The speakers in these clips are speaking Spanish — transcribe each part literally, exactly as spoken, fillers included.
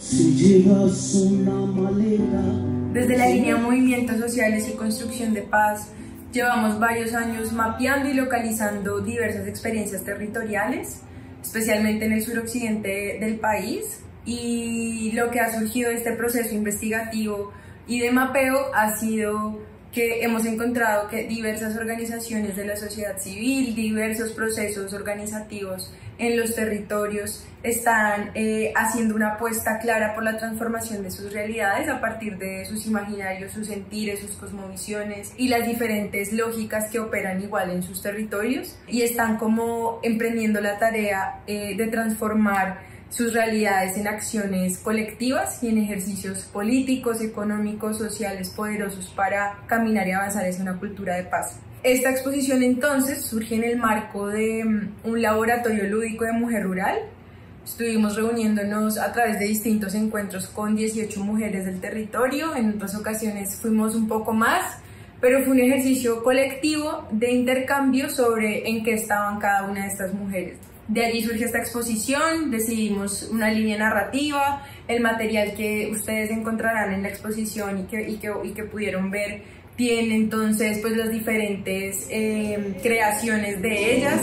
Si llevas una maleta. Desde la línea Movimientos Sociales y Construcción de Paz, llevamos varios años mapeando y localizando diversas experiencias territoriales, especialmente en el suroccidente del país, y lo que ha surgido de este proceso investigativo y de mapeo ha sido que hemos encontrado que diversas organizaciones de la sociedad civil, diversos procesos organizativos en los territorios están eh, haciendo una apuesta clara por la transformación de sus realidades a partir de sus imaginarios, sus sentires, sus cosmovisiones y las diferentes lógicas que operan igual en sus territorios, y están como emprendiendo la tarea eh, de transformar sus realidades en acciones colectivas y en ejercicios políticos, económicos, sociales poderosos para caminar y avanzar hacia una cultura de paz. Esta exposición entonces surge en el marco de un laboratorio lúdico de mujer rural. Estuvimos reuniéndonos a través de distintos encuentros con dieciocho mujeres del territorio, en otras ocasiones fuimos un poco más, pero fue un ejercicio colectivo de intercambio sobre en qué estaban cada una de estas mujeres. De allí surge esta exposición, decidimos una línea narrativa, el material que ustedes encontrarán en la exposición y que, y que, y que pudieron ver tiene entonces pues las diferentes eh, creaciones de ellas.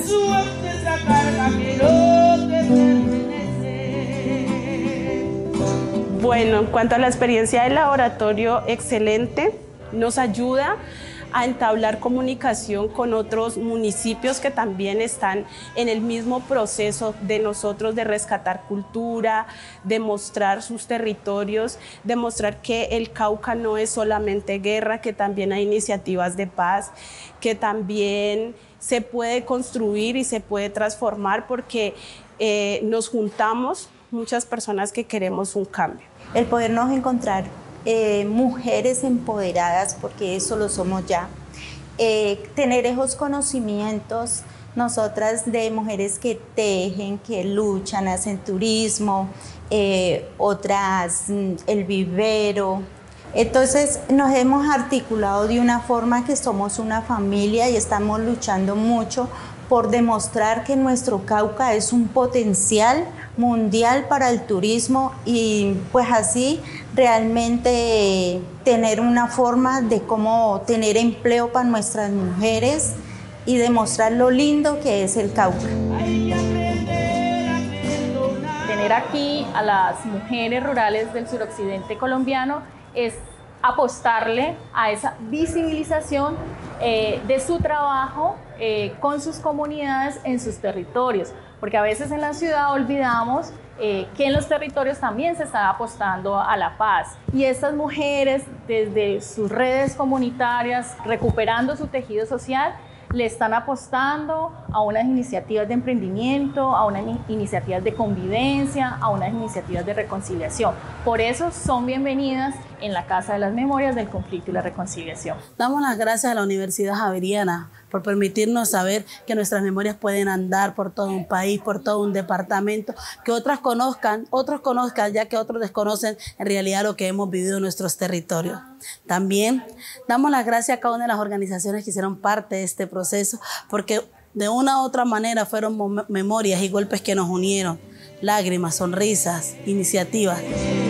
Bueno, en cuanto a la experiencia del laboratorio, excelente, nos ayuda a entablar comunicación con otros municipios que también están en el mismo proceso de nosotros de rescatar cultura, de mostrar sus territorios, de mostrar que el Cauca no es solamente guerra, que también hay iniciativas de paz, que también se puede construir y se puede transformar porque eh, nos juntamos muchas personas que queremos un cambio. El podernos encontrar Eh, mujeres empoderadas, porque eso lo somos ya, eh, tener esos conocimientos, nosotras de mujeres que tejen, que luchan, hacen turismo, eh, otras el vivero. Entonces nos hemos articulado de una forma que somos una familia y estamos luchando mucho por demostrar que nuestro Cauca es un potencial mundial para el turismo y pues así realmente tener una forma de cómo tener empleo para nuestras mujeres y demostrar lo lindo que es el Cauca. Tener aquí a las mujeres rurales del suroccidente colombiano es apostarle a esa visibilización eh, de su trabajo eh, con sus comunidades en sus territorios, porque a veces en la ciudad olvidamos eh, que en los territorios también se está apostando a la paz, y estas mujeres desde sus redes comunitarias, recuperando su tejido social, le están apostando a unas iniciativas de emprendimiento, a unas iniciativas de convivencia, a unas iniciativas de reconciliación. Por eso son bienvenidas en la Casa de las Memorias del Conflicto y la Reconciliación. Damos las gracias a la Universidad Javeriana por permitirnos saber que nuestras memorias pueden andar por todo un país, por todo un departamento, que otras conozcan, otros conozcan, ya que otros desconocen en realidad lo que hemos vivido en nuestros territorios. También damos las gracias a cada una de las organizaciones que hicieron parte de este proceso, porque de una u otra manera fueron memorias y golpes que nos unieron, lágrimas, sonrisas, iniciativas.